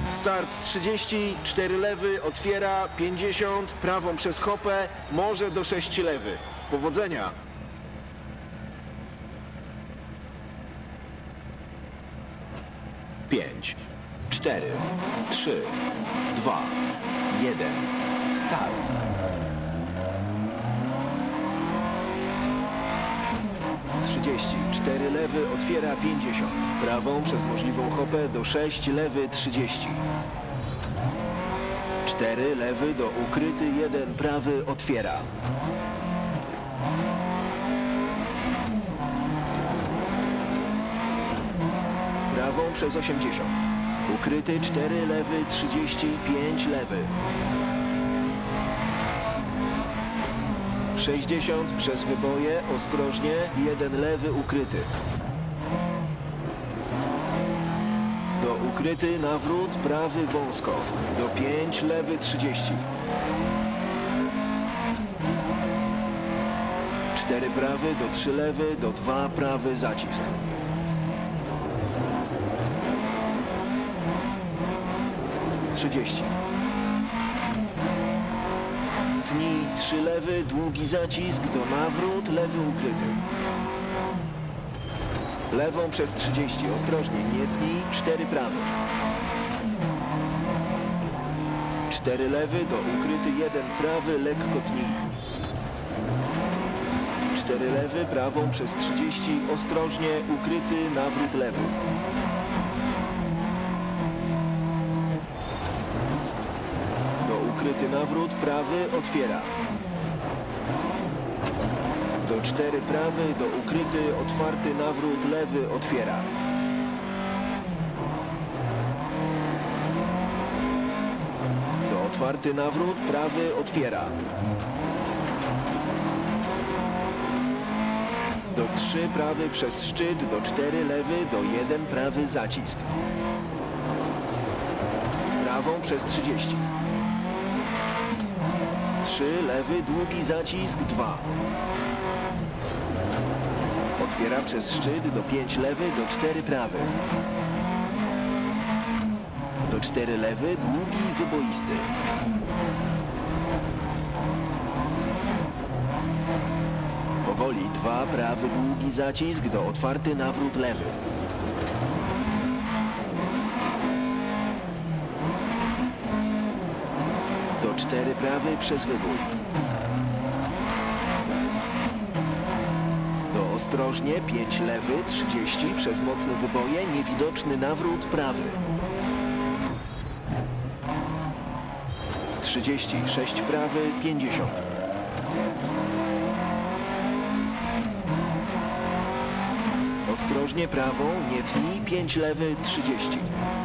Start 30, 4 lewy, otwiera 50, prawą przez hopę, może do 6 lewy. Powodzenia! Pięć, 4, 3, 2, 1, start! Cztery lewy, otwiera 50. Prawą przez możliwą hopę do 6 lewy 30. 4 lewy do ukryty 1 prawy, otwiera. Prawą przez 80. Ukryty 4 lewy 35 lewy. 60 przez wyboje, ostrożnie, 1 lewy ukryty. Do ukryty nawrót, prawy wąsko. Do 5 lewy 30. 4 prawy, do 3 lewy, do 2 prawy zacisk. Tnij 3 lewy, długi zacisk, do nawrót, lewy ukryty. Lewą przez 30, ostrożnie, nie tnij, 4 prawy. 4 lewy, do ukryty 1 prawy, lekko tnij. 4 lewy, prawą przez 30, ostrożnie, ukryty, nawrót lewy. Ukryty nawrót, prawy, otwiera. Do 4 prawy, do ukryty, otwarty nawrót, lewy, otwiera. Do otwarty nawrót, prawy, otwiera. Do 3 prawy przez szczyt, do 4 lewy, do 1 prawy zacisk. Prawą przez 30. 3 lewy, długi zacisk, 2. Otwiera przez szczyt, do 5 lewy, do 4 prawy. Do 4 lewy, długi, wyboisty. Powoli 2 prawy, długi zacisk, do otwarty nawrót lewy. Do 4 prawy przez wybój. Do ostrożnie 5 lewy, 30 przez mocne wyboje, niewidoczny nawrót prawy. 36 prawy, 50. Ostrożnie prawą, nie tnij, 5 lewy, 30.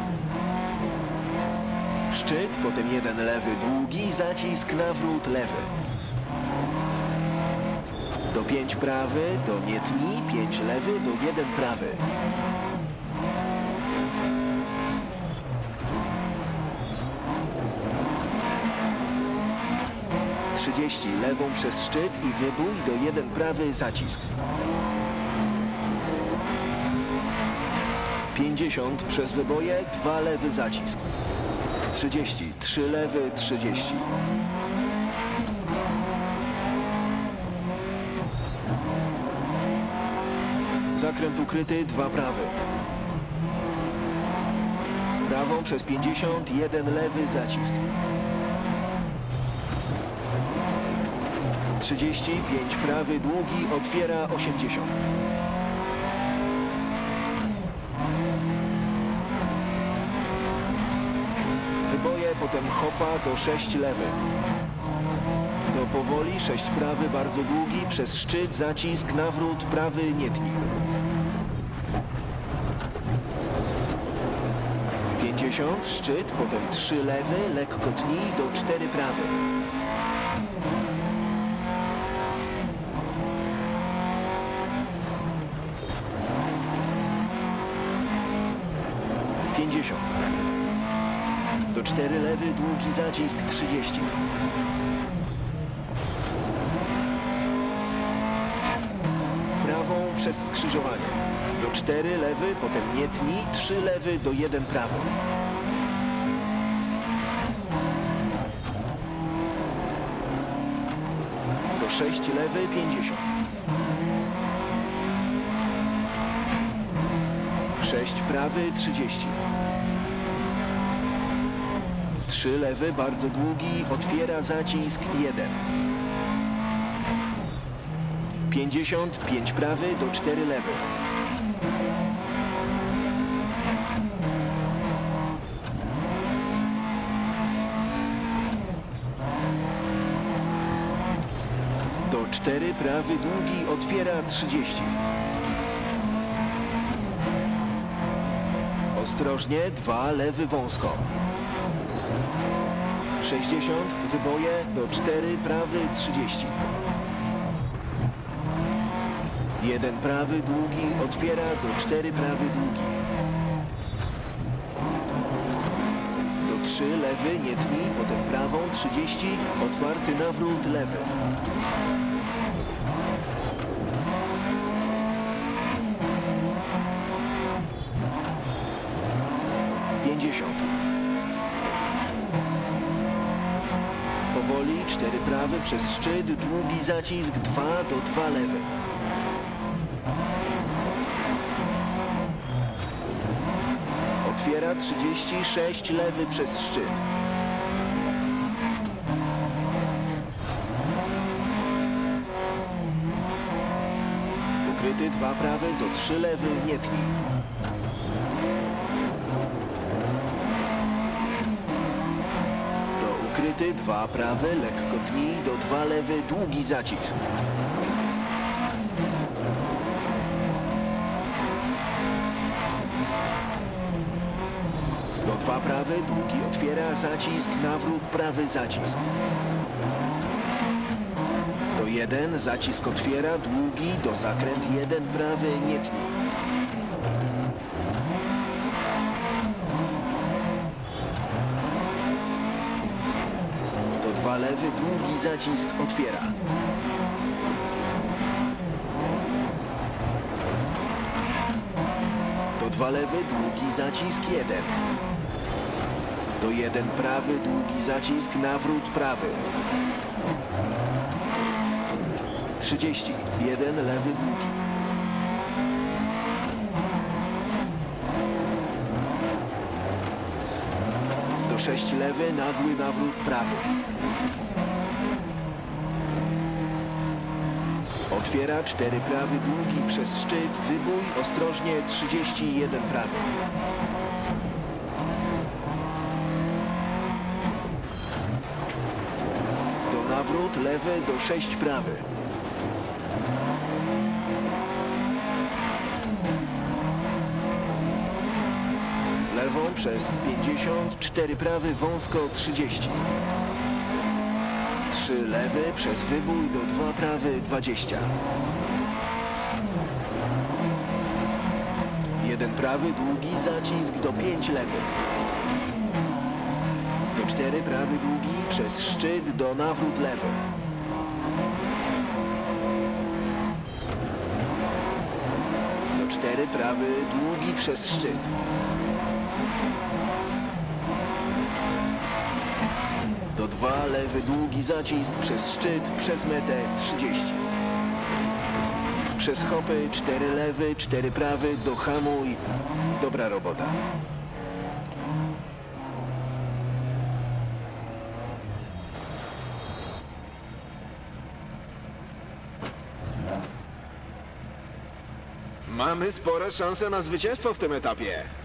Szczyt, potem 1 lewy, długi, zacisk, nawrót lewy. Do 5 prawy, do nie tnij, 5 lewy, do 1 prawy. Lewą przez szczyt i wybój, do 1 prawy, zacisk. 50 przez wyboje, 2 lewy, zacisk. 30, 3 lewy, 30. Zakręt ukryty, 2 prawy. Prawą przez 50, 1 lewy, zacisk. 35 prawy, długi, otwiera 80. Wyboje, potem hopa do 6 lewy. Do powoli 6 prawy, bardzo długi, przez szczyt, zacisk, nawrót, prawy, nie tnij. 50, szczyt, potem 3 lewy, lekko tnij, do 4 prawy. Do 4 lewy, długi zacisk, 30. Prawą przez skrzyżowanie. Do 4 lewy, potem nie tnij, 3 lewy, do 1 prawy. 6 lewy, 50. 6 prawy, 30. 3 lewy, bardzo długi, otwiera zacisk 1. 50, 5 prawy do 4 lewy. Do 4 prawy długi, otwiera 30. Ostrożnie, 2 lewy wąsko. 60, wyboje, do 4 prawy 30. 1 prawy długi, otwiera do 4 prawy długi. Do 3 lewy, nie tnij, potem prawą 30, otwarty nawrót lewy. Powoli, 4 prawy przez szczyt, długi zacisk, 2 do 2 lewy. Otwiera 36 lewy przez szczyt. Ukryty 2 prawy do 3 lewy, nie tnij. Ukryty 2 prawy, lekko tnij, do 2 lewy, długi zacisk. Do 2 prawy, długi otwiera zacisk, nawrót prawy zacisk. Do 1 zacisk otwiera, długi, do zakręt 1 prawy, nie tnij. Do 2 lewy, długi zacisk otwiera. Do 2 lewy, długi zacisk 1. Do 1 prawy, długi zacisk, nawrót prawy. 30, 1 lewy długi. Do 6 lewy, nagły nawrót prawy. Otwiera 4 prawy długi przez szczyt, wybój, ostrożnie 31 prawy. Do nawrót lewy, do 6 prawy. Lewą przez 50, 4 prawy, wąsko 30. 3 lewy przez wybój do 2 prawy 20. 1 prawy, długi zacisk do 5 lewy. Do 4 prawy długi przez szczyt do nawrót lewy. Do 4 prawy długi przez szczyt. Do 2 lewy długi zacisk przez szczyt, przez metę 30. Przez hopy 4 lewy, 4 prawy, do hamuj. Dobra robota. Mamy spore szanse na zwycięstwo w tym etapie.